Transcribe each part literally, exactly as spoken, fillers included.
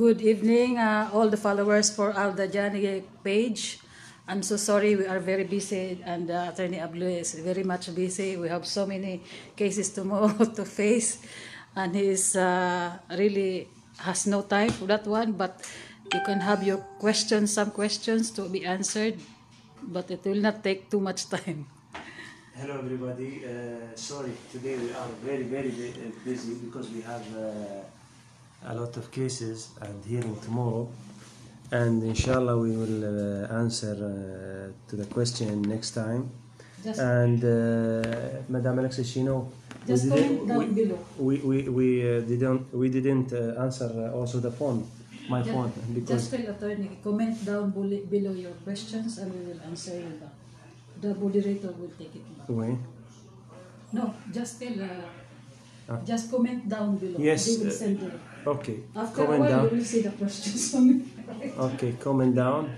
good evening, uh, all the followers for Al Dajani page. I'm so sorry, we are very busy, and uh, Attorney Ablu is very much busy. We have so many cases tomorrow to face, and he is uh, really has no time for that one. But you can have your questions, some questions to be answered, but it will not take too much time. Hello everybody, uh, sorry, today we are very very busy because we have uh, a lot of cases and hearing tomorrow, and inshallah we will uh, answer uh, to the question next time. Just and uh, Madam Alexis, you know, just comment down we, below. We we we uh, didn't we didn't uh, answer uh, also the phone, my just, phone, because just tell attorney, comment down below your questions and we will answer you back. The moderator will take it back. When? No, just tell. Uh, ah. Just comment down below. Yes. They will send it. Okay. After comment a while, down. you will see the questions on it. Okay, comment down.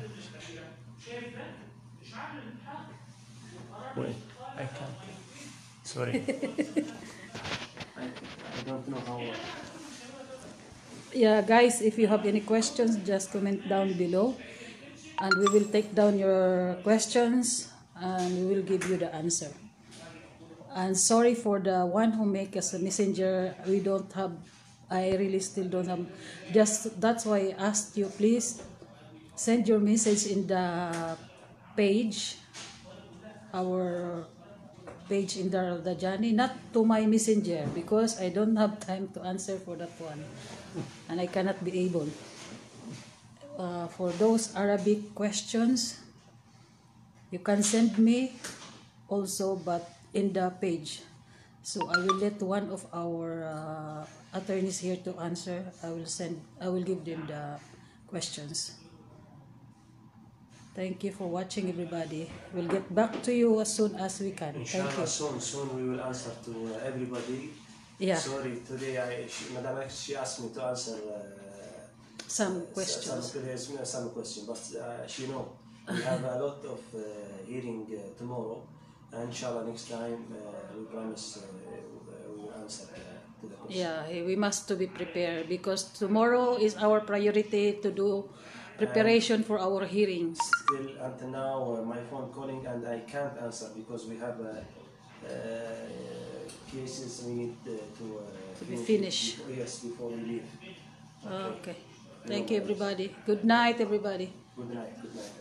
Wait, I can't. Sorry. I, I don't know how. Yeah, guys, if you have any questions, just comment down below, and we will take down your questions and we will give you the answer. And sorry for the one who make us a messenger. We don't have. I really still don't have. Just that's why I asked you, please send your message in the page, our page in the Dajani, not to my messenger, because I don't have time to answer for that one, and I cannot be able. Uh, for those Arabic questions, you can send me also, but in the page. So I will let one of our uh, attorneys here to answer. I will send. I will give them the questions. Thank you for watching, everybody. We'll get back to you as soon as we can. Inshallah, Thank you. soon, soon we will answer to uh, everybody. Yeah. Sorry, today I, she, Madam Alex, she asked me to answer uh, Some questions. Some, some questions, but uh, she know we have a lot of uh, hearing uh, tomorrow. And inshallah, next time uh, we promise uh, we will answer uh, to the question. Yeah, we must to be prepared because tomorrow is our priority to do preparation and for our hearings. Still until now, uh, my phone calling and I can't answer because we have uh, uh, cases we need uh, to, uh, to be finish. finished. Before, yes, before we leave. Okay. Okay. Thank you, everybody. Good night, everybody. Good night. Good night.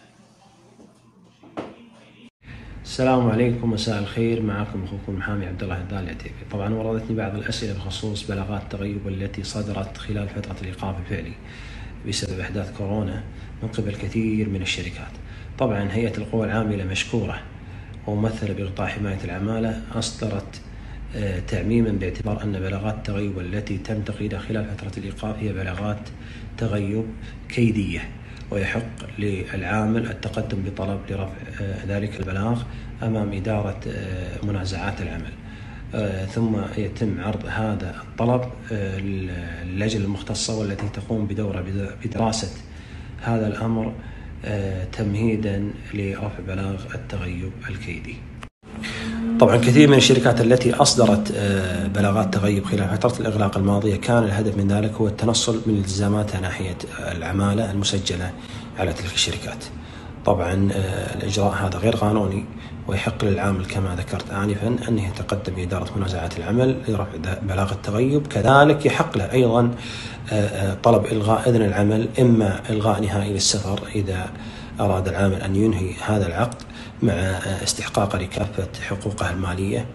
السلام عليكم، مساء الخير. معكم اخوكم المحامي عبد الله الضال العتيبي. طبعا وردتني بعض الاسئله بخصوص بلاغات التغيب التي صدرت خلال فتره الايقاف الفعلي بسبب احداث كورونا من قبل كثير من الشركات. طبعا هيئه القوى العامله مشكوره وممثله بقطاع حمايه العماله اصدرت تعميما باعتبار ان بلاغات التغيب التي تم تقييدها خلال فتره الايقاف هي بلاغات تغيب كيديه، ويحق للعامل التقدم بطلب لرفع ذلك البلاغ أمام إدارة منازعات العمل، ثم يتم عرض هذا الطلب للجنة المختصة والتي تقوم بدورة بدراسة هذا الأمر تمهيدا لرفع بلاغ التغيب الكيدي. طبعا كثير من الشركات التي أصدرت بلاغات تغيب خلال فترة الإغلاق الماضية كان الهدف من ذلك هو التنصل من التزاماتها ناحية العمالة المسجلة على تلك الشركات. طبعا الإجراء هذا غير قانوني، ويحق للعامل كما ذكرت آنفا أنه يتقدم بإدارة منازعات العمل لرفع بلاغ التغيب. كذلك يحق له أيضا طلب إلغاء إذن العمل، إما إلغاء نهائي للسفر إذا أراد العامل أن ينهي هذا العقد مع استحقاقه لكافة حقوقه المالية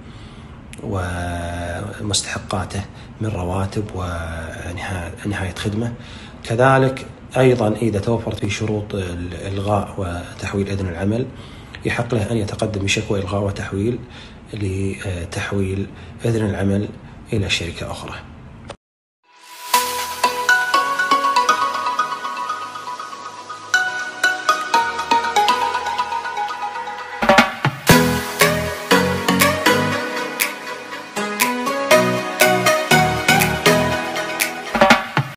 ومستحقاته من رواتب ونهاية خدمة. كذلك أيضا إذا توفرت في شروط الإلغاء وتحويل إذن العمل يحق له أن يتقدم بشكوى إلغاء وتحويل لتحويل إذن العمل إلى شركة أخرى.